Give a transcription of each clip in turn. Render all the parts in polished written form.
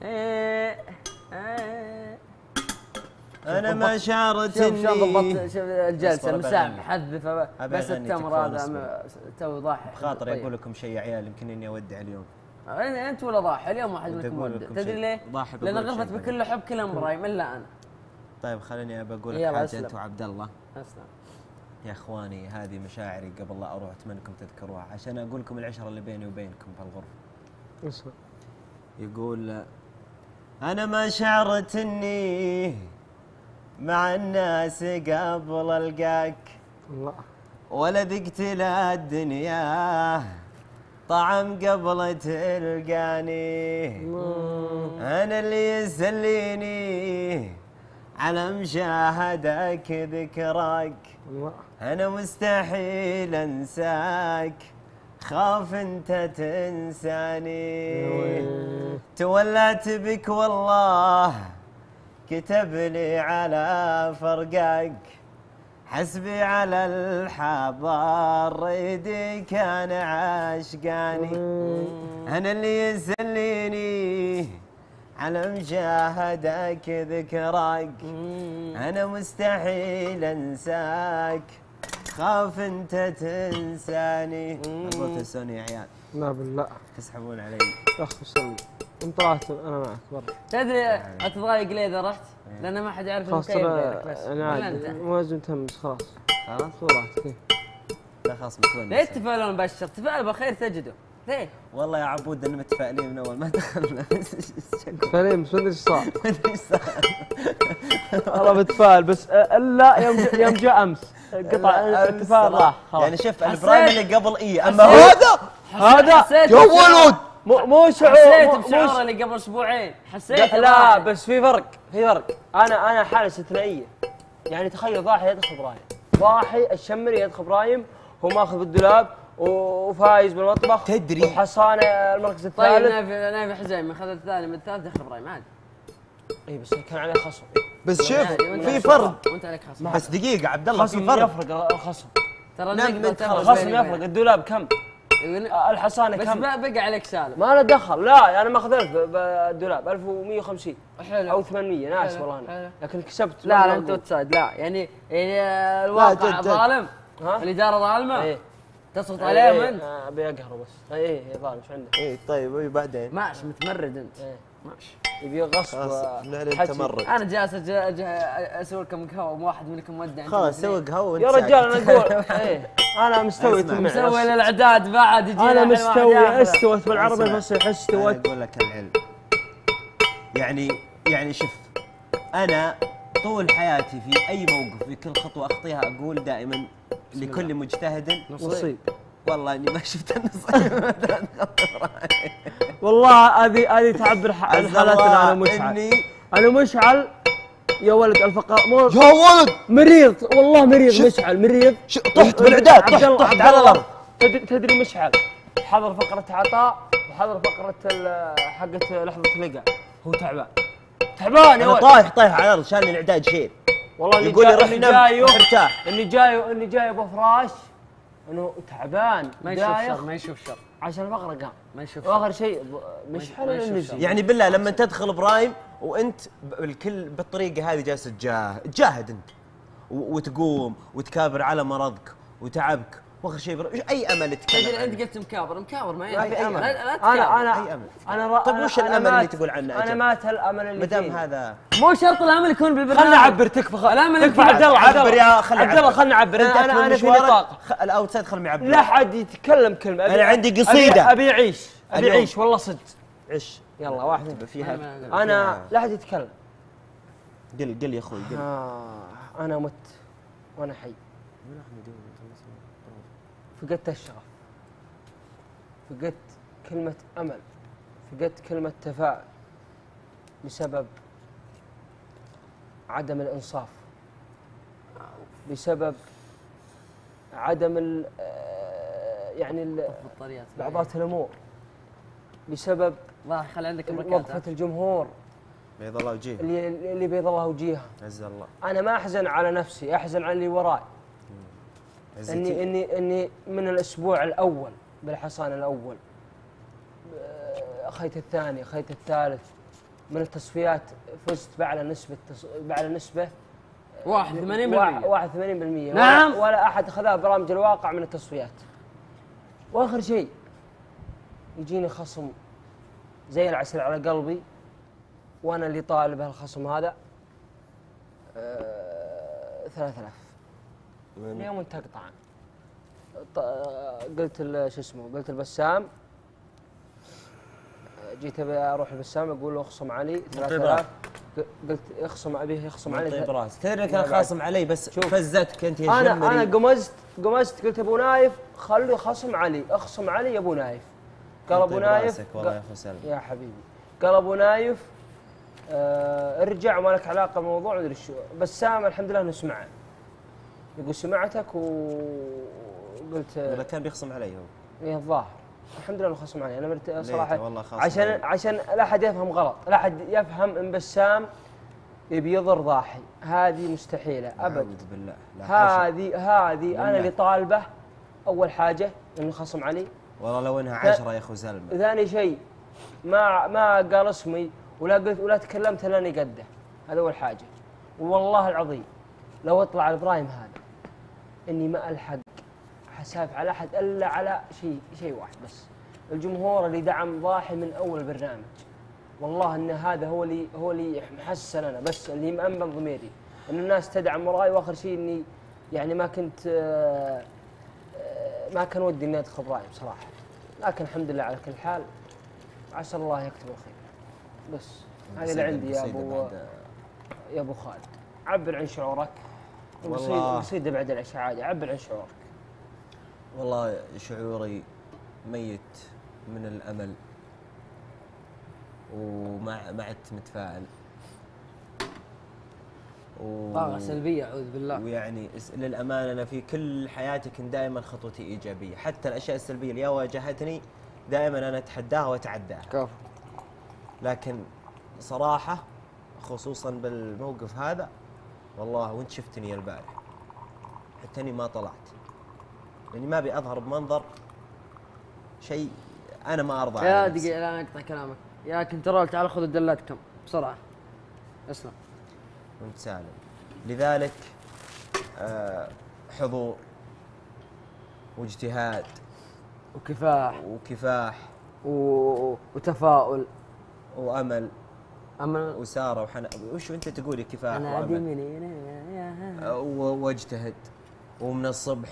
انا ما شعرت اني شوف ضبطت الجلسه مساء محذفه بس التمر هذا تو ضاحي. بخاطري اقول لكم شيء يا عيال، يمكن اني اودع اليوم. انت ولا ضاحي اليوم، واحد منكم ودع. تدري ليه؟ لان غرفت بكل حب كلها مرايم الا انا. طيب خليني بقول لك حاجه انت وعبد الله. اسلم يا اخواني، هذه مشاعري قبل لا اروح، اتمنى انكم تذكروها عشان اقول لكم العشره اللي بيني وبينكم في الغرفه. اسمع. يقول انا ما شعرت اني مع الناس قبل القاك، الله، ولا ذقت لا الدنيا طعم قبل تلقاني. انا اللي يسليني على مشاهدك ذكراك، انا مستحيل انساك، خاف انت تنساني. تولعت بك والله كتب لي على فرقاك، حسبي على الحضار ريدي كان عاشقاني. انا اللي يسليني على مشاهدك ذكراك، انا مستحيل انساك، خاف انت تنساني. ابغى تنسوني يا عيال. لا بالله تسحبون علي. يا اخي سلم انت طلعت انا معك برا. تدري اتضايق ليه اذا رحت؟ لان ما حد يعرف خلاص غيرك بس. انا عادي مو لازم تهمس. خلاص راحتك. لا خلاص متونس. ليه تفاؤلون بشر؟ تفاؤل بالخير تجده. ليه؟ والله يا عبود اننا متفائلين من اول ما دخلنا. متفائلين بس ما ادري ايش صار. ما ادري ايش صار. والله متفائل بس الا يوم جاء امس قطع التفاؤل راح خلاص. يعني شوف البرايم اللي قبل اما هذا يا ولد مو شعور. حسيت بشعور اللي قبل اسبوعين، حسيت. لا بس في فرق. انا حاله استثنائيه. يعني تخيل ضاحي يدخل برايم، ضاحي الشمري يدخل برايم، هو ماخذ بالدولاب وفايز بالمطبخ تدري وحصانه المركز الثالث. طيب نايف حزين اخذ الثاني من الثالث دخل برايم عادي. اي بس كان عليه خصم. بس شوف في فرق. وانت عليك خصم. بس دقيقه عبد الله في فرق. يفرق الخصم. ترى الخصم يفرق. الدولاب كم؟ الحصانه كم؟ بس بقى عليك سالم. ما له دخل. لا انا ماخذ 1000 بالدولاب، 1150 حلو او 800 ناس والله انا، لكن كسبت. لا انت اوتسايد. لا يعني الواقع ظالم، الاداره ظالمه. تسقط عليهم انت. ابي اقهره بس. اي ظالم ايش عندك؟ اي طيب بعدين ماشي متمرد انت. ماشي يبي غصب. نعلن تمرد. انا جالس اسوي لكم قهوه واحد منكم ودع. خلاص سوي قهوه يا رجال انا اقول انا مستوي. مسوي للاعداد بعد يجي. انا مستوي. استوت بالعربي الفصيح استوت. اقول لك العلم يعني شوف، انا طول حياتي في اي موقف في كل خطوه اخطيها اقول دائما لكل مجتهد نصيب. والله اني ما شفت النصيب. والله هذه تعبر عن حالتنا. انا مشعل يا ولد الفقر يا ولد مريض والله مريض. مشعل مريض. طحت بالاعداد. طحت على الارض. تدري مشعل حضر فقره عطاء وحضر فقره حقت لحظه لقى. هو تعبان يا ولد. طايح على الارض. شال الاعداد شيل. والله يقول لي روح نام ارتاح. اني جاي بفراش انه تعبان ما يشوف شر عشان الفقره قام ما يشوف. واخر شيء مش حلو النزل. يعني بالله لما تدخل برايم وانت الكل بالطريقه هذه جالس تجاهد انت وتقوم وتكابر على مرضك وتعبك، واخر شيء اي امل تتكلم. تدري انت قلت مكابر ما في امل. لا تكابر. انا طيب وش الامل اللي تقول عنه؟ انا مات الامل اللي مدام هذا مو شرط الامل يكون بالبرنامج. خلنا نعبر. تكفى الامل تكفى عبد الله. عبر يا خلي عبد الله خلنا نعبر. انا في نطاق الاوتسايد. خلني اعبر. لا حد يتكلم كلمه. انا عندي قصيده. ابي اعيش والله صدق. عش يلا واحد فيها. انا لا حد يتكلم. قل يا اخوي قل. انا مت وانا حي. فقدت الشغف، فقدت كلمة أمل، فقدت كلمة تفاؤل بسبب عدم الإنصاف، بسبب عدم يعني بعضات الأمور، بسبب خلي عندك وقفة الجمهور. بيض الله وجهه. اللي بيض الله وجيهه. عز الله. أنا ما أحزن على نفسي، أحزن على اللي وراي. اني من الاسبوع الاول بالحصان الاول، اخيت الثاني، اخيت الثالث، من التصفيات فزت باعلى نسبه 81%. 81%. نعم. ولا احد اخذها برامج الواقع من التصفيات. واخر شيء يجيني خصم زي العسل على قلبي، وانا اللي طالب هالخصم هذا 3000 اليوم انت تقطع. قلت شو اسمه، قلت البسام، جيت ابي اروح البسام اقول له اخصم علي 3000. قلت يخصم علي. طيب راس تدري كان خاصم علي بس فزتك انت يا انا قمزت قلت ابو نايف خلوا خصم علي، اخصم علي يا ابو نايف. قال ابو نايف والله يا اخو سلمى يا حبيبي، قال ابو نايف ارجع وما لك علاقه بالموضوع ادري شو. بسام الحمد لله انه سمعه، يقول سمعتك وقلت ولا كان بيخصم علي هو؟ ايه الظاهر الحمد لله انه خصم علي. انا صراحه والله عشان لا احد يفهم غلط، لا احد يفهم ان بسام يبي يضر ضاحي، هذه مستحيله ابد. اعوذ بالله. هذه انا اللي طالبه اول حاجه انه خصم علي. والله لو انها 10 يا اخو سلمى. ثاني شيء ما قال اسمي ولا قلت ولا تكلمت الا اني قده، هذا اول حاجه. والله العظيم لو اطلع البرايم هذا اني ما الحق حساب على احد الا على شيء واحد بس، الجمهور اللي دعم ضاحي من اول البرنامج. والله ان هذا هو اللي محسن انا، بس اللي مأمن ضميري ان الناس تدعم وراي. واخر شيء اني يعني ما كان ودي اني ادخل برايم صراحه، لكن الحمد لله على كل حال، عسى الله يكتب الخير. بس هذا اللي عندي يا ابو خالد. عبر عن شعورك. والله قصيده بعد العشاء عادي، عبر عن شعورك. والله شعوري ميت من الامل وما عدت متفائل طاقة سلبية أعوذ بالله. ويعني للأمانة أنا في كل حياتي كنت دائما خطوتي إيجابية، حتى الأشياء السلبية اللي واجهتني دائما أنا أتحداها وأتعداها. كفو. لكن صراحة خصوصا بالموقف هذا والله وانت شفتني البارح حتى اني ما طلعت، لاني ما ابي اظهر بمنظر شيء انا ما ارضى عليه. يا دقيقة لا نقطع كلامك، يا كنترول تعال خذ الدلاتكم بسرعة. اسلم. وانت سالم. لذلك حضور واجتهاد وكفاح وتفاؤل وامل أمل وساره وحنا وش انت تقولي كفاح أنا وامل واجتهد ومن الصبح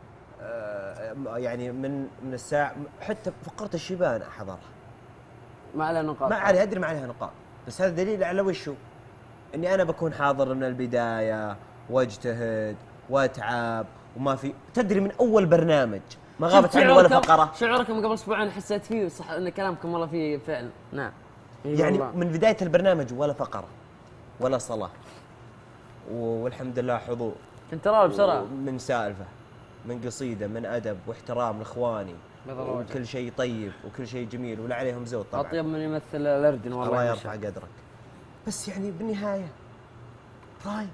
يعني من الساعه حتى فقره الشيبان احضرها ما عليها نقاط. ما عليها، ادري ما عليها نقاط، بس هذا دليل على وشو اني انا بكون حاضر من البدايه واجتهد واتعب وما في تدري من اول برنامج ما غابت عني ولا فقره. شعوركم قبل اسبوعين حسيت فيه صح ان كلامكم والله فيه فعل. نعم يعني من بدايه البرنامج ولا فقره ولا صلاه والحمد لله حضور. كنترول بسرعه من سالفه من قصيده من ادب واحترام لاخواني وكل شيء طيب وكل شيء جميل ولا عليهم زود طبعا. اطيب من يمثل الاردن والله. الله يرفع قدرك. بس يعني بالنهايه برايم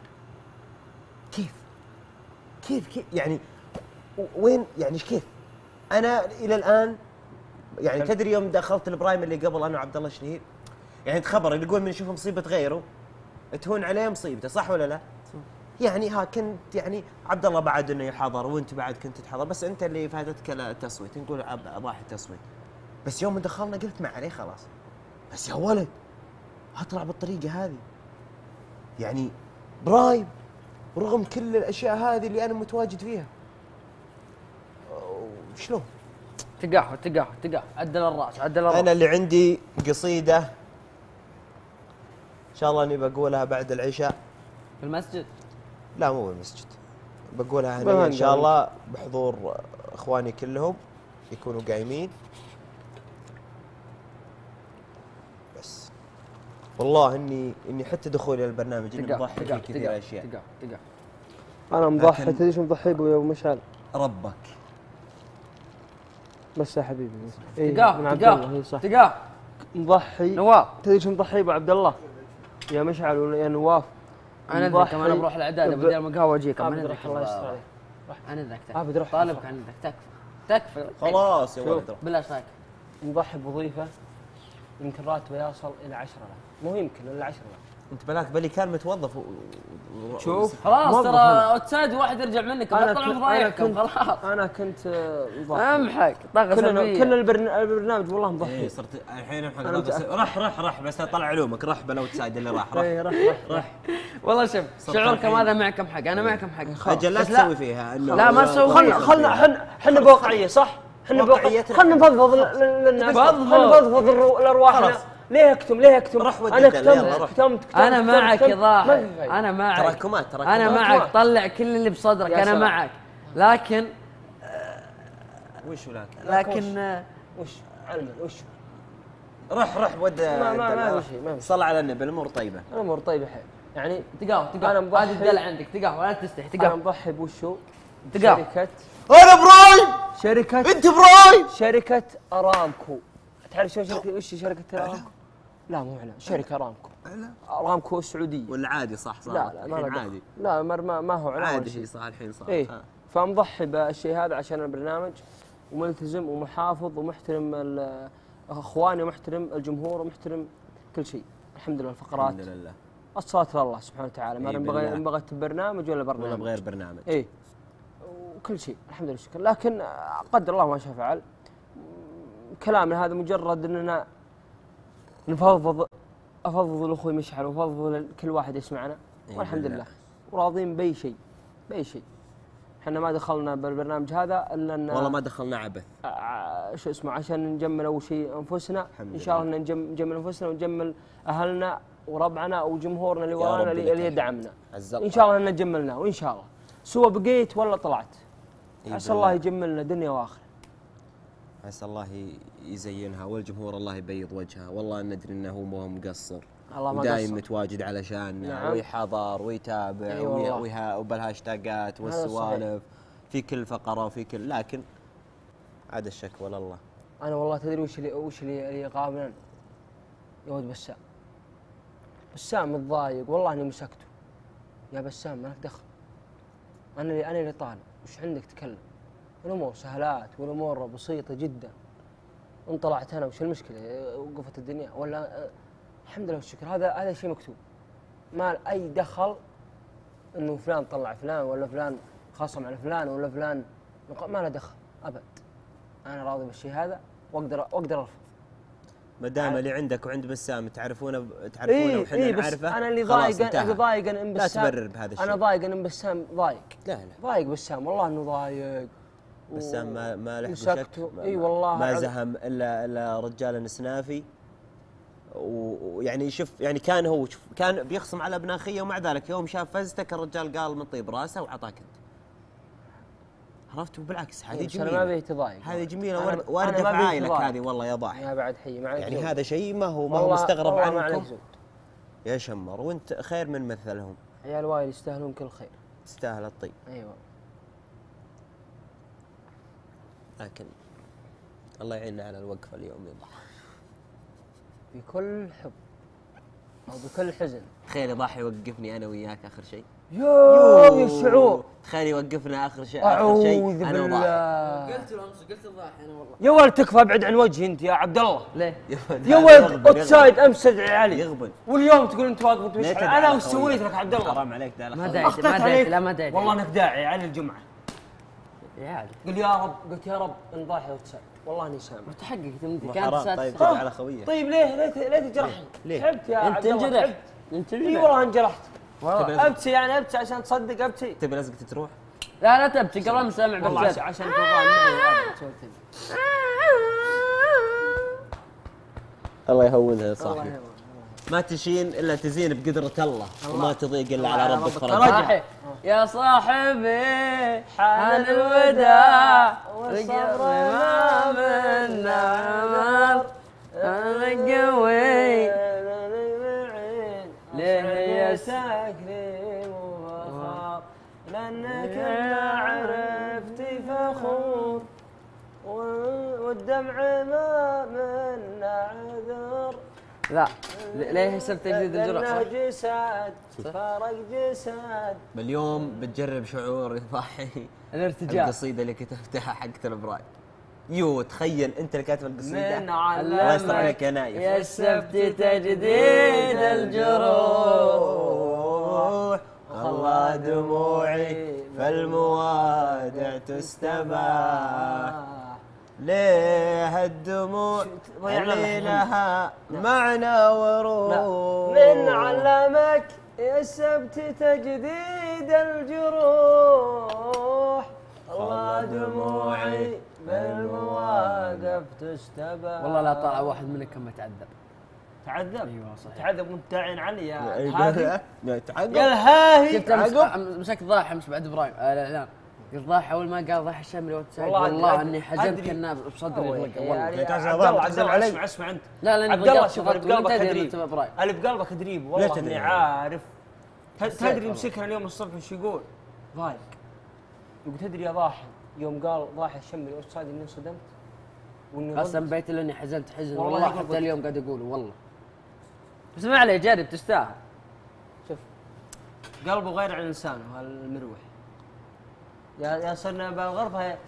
كيف يعني وين يعني كيف انا الى الان يعني تدري يوم دخلت البرايم اللي قبل انا وعبد الله الشهيد يعني تخبر اللي يقول من يشوف مصيبه غيره تهون عليه مصيبته، صح ولا لا؟ يعني كنت يعني عبد الله بعد انه يحضر وانت بعد كنت تحضر، بس انت اللي فاتتك التصويت نقول ضاح التصويت. بس يوم دخلنا قلت ما عليه خلاص، بس يا ولد اطلع بالطريقه هذه يعني برايم رغم كل الاشياء هذه اللي انا متواجد فيها شلون؟ تقاح عدل الراس. انا اللي عندي قصيده ان شاء الله اني بقولها بعد العشاء في المسجد. لا مو بالمسجد، بقولها هنا ان شاء الله بحضور اخواني كلهم يكونوا قايمين. بس والله اني حتى دخولي البرنامج اني مضحي في كثير اشياء. تقاح انا مضحي. تدري ايش مضحي ابو مشعل؟ ربك بس يا حبيبي تقاح مضحي نواف. تدري ايش مضحي ابو عبد الله يا مشعل ولا يا نواف؟ انا اذنك كمان بروح الاعداد بدل المقهوه اجيك. انا اذنك الله يستر عليك. انا اذنك بروح طالبك. انا اذنك تكفى خلاص يا ولد بالله ايش رايك؟ مضحي بوظيفه يمكن راتبه يصل الى 10,000، مو يمكن الا 10,000. انت بلاك بالي كان متوظف شوف خلاص ترى اوتسايد واحد يرجع منك بطلع فضايحكم خلاص. انا كنت امحك طاقه سلبيه. كل البرنامج والله مضحك. ايه صرت الحين راح بس طلع علومك، راح بالاوتسايد اللي راح راح والله شوف شعوركم هذا معكم حق، انا معكم حق. اجل لا تسوي فيها انه لا ما تسوي. خلنا احنا بواقعيه صح؟ احنا خلنا نفضفض للناس، نفضفض لارواحنا. ليه اكتم روح انا كتمت انا معك يا ضاحي، انا معك تراكمات انا معك، طلع كل اللي بصدرك انا معك، لكن وش وش علما وش روح ود ما في شيء صل على النبي، الامور طيبه، الامور طيبه حيل يعني. تقهوى هذه الدلع عندك، تقهوى ولا تستحي، انا مضحي بوشو تقهوى. انا براي انت براي شركه ارامكو. تعرف شو شركه وش شركه ارامكو؟ لا مو اعلان، شركه ارامكو. ارامكو السعوديه ولا عادي صح؟ لا ما عادي، لا ما هو اعلان عادي شيء صح الحين صار. ايه فمضحي بالشيء هذا عشان البرنامج، وملتزم ومحافظ ومحترم اخواني ومحترم الجمهور ومحترم كل شيء. الحمد لله الفقرات الحمد لله، الصلاة لله سبحانه وتعالى. ما بغيت برنامج ولا برنامج ولا بغير برنامج، ايه وكل شيء الحمد لله شكرا. لكن قدر الله ما شاء فعل. كلامنا هذا مجرد اننا افضل لاخوي مشعل وافضل لكل واحد يسمعنا، والحمد لله وراضين باي شيء احنا ما دخلنا بالبرنامج هذا الا ان والله ما دخلنا عبث شو اسمه عشان نجمل اول شيء انفسنا ان شاء الله، نجمل انفسنا ونجمل اهلنا وربعنا وجمهورنا اللي ورانا اللي يدعمنا ان شاء الله ان جملناه، وان شاء الله سواء بقيت ولا طلعت عسى الله يجملنا دنيا واخره. عسى الله يزينها والجمهور الله يبيض وجهها. والله ندري انه هو مو مقصر ودايم متواجد علشاننا. نعم. ويحضر ويتابع وبالهاشتاجات والسوالف في كل فقره وفي كل، لكن عاد الشكوى لله. انا والله تدري وش اللي يقابلنا يا ولد بسام متضايق والله اني مسكته. يا بسام ما لك دخل، انا اللي طالع، وش عندك تكلم؟ الامور سهلات والامور بسيطه جدا. ان طلعت انا وش المشكله؟ وقفت الدنيا ولا الحمد لله والشكر. هذا شيء مكتوب، ما اي دخل انه فلان طلع فلان ولا فلان خاصم على فلان ولا فلان، ما له دخل ابد. انا راضي بالشيء هذا واقدر ارفض ما دام اللي عندك وعند بسام تعرفونه وحنا نعرفه. انا اللي ضايق ان بسام، لا تبرر بهذا الشيء. انا ضايق ان بسام ضايق. لا ضايق بسام والله انه ضايق. بسام ما له شك. اي والله ما زهم الا رجال نسنافي. ويعني شوف يعني كان بيخصم على ابن اخيه، ومع ذلك يوم شاف فزتك الرجال قال من طيب راسه وعطاك انت. عرفت؟ وبالعكس هذه جميله، انا ما بي تضايق، هذه جميله وارده في عائلك هذه والله يا ضاحي. يا بعد حي معك يعني هذا شيء ما هو مستغرب عنكم يا شمر، وانت خير من مثلهم. عيال وايد يستاهلون كل خير، تستاهل الطيب. ايوه لكن الله يعيننا على الوقفه اليوم يا ضاحي، بكل حب او بكل حزن. تخيل ضاحي يوقفني انا وياك اخر شيء. يا الشعور، تخيل يوقفنا اخر شيء انا وضاحي. قلت الضاحي انا والله. يا ولد تكفى ابعد عن وجهي انت يا عبد الله. ليه؟ يا ولد اوتسايد امس تدعي علي يغبن، واليوم تقول انت واقف مشعل. انا وش سويت لك عبد الله؟ حرام عليك. ما دعيت لا ما دعيت والله انك داعي على الجمعه. يا عادي قل يا رب، قلت يا رب ان ضاحي اوتسايد والله اني سامع. متحقق كانت طيب على خويه. طيب ليه تجرحني؟ تعبت يا عبد الله. انت اي والله انجرحت. ابكي يعني ابكي عشان تصدق ابكي. تبي لازقتي تروح؟ لا تبكي قبل ما سامع والله عشان تضال معي. الله يهونها يا صاحبي. ما تشين الا تزين بقدرة الله، وما تضيق الا على ربك فرجها. يا صاحبي حان الوداع والصبر ما بالنعمار القوي ليه يا تكريم وفخار لانك ما عرفت فخور والدمع ما منا عذر. لا ليه سبت تجديد الجرأة؟ جسد فارق جسد. باليوم بتجرب شعور يضحي الارتجاع. القصيدة اللي كتبتها حقت البراي. يو تخيل انت اللي كاتب القصيده. من الله يستر عليك يا نايف. يا السبت تجديد الجروح خلى دموعي فالموادع تستباح. ليه الدموع اللي لها معنى وروح. من علمك يا السبت تجديد الجروح الله دموعي بالمواقف تستباح. والله لا طلع واحد منك كم يتعذب. تعذب؟ ايوه صحيح. تعذب وانت تعين علي يا هذه تعذب يا الهاهي. شفت مسكت ضاحي امس بعد ابراهيم الاعلان. قلت ضاحي اول ما قال ضاحي الشمري وتسعد والله اني حزنت كان بصدري يطلق. والله عبد الله اسمع انت. لا لا عبد الله شوف اللي بقلبك ادريب. ابراهيم اللي بقلبك ادريب والله اني عارف. تدري مسكنا اليوم الصبح وش يقول؟ ضايق. يقول تدري يا ضاحي يوم قال ضاحي الشمري وتسعد اني انصدمت واني قسم بيت اني حزنت حزن والله والله حتى اليوم قاعد اقوله والله. اسمع لي جرب تستاهل. شوف قلبه غير عن لسانه المروح. يا صرنا بالغرفة يا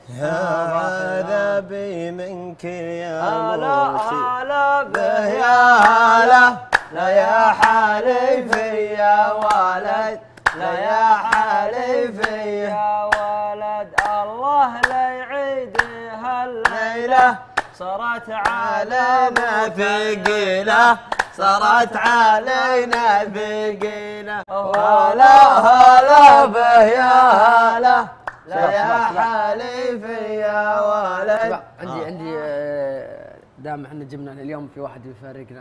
عذابي منك يا هلا به يا هلا. لا يا حليفي يا ولد لا يا حليفي يا ولد الله لا يعيد هالليلة صارت علينا ثقيلة صارت علينا ثقيلة. هلا به يا هلا لا يا حليفي يا ولد. عندي دام احنا جبنا اليوم في واحد يفارقنا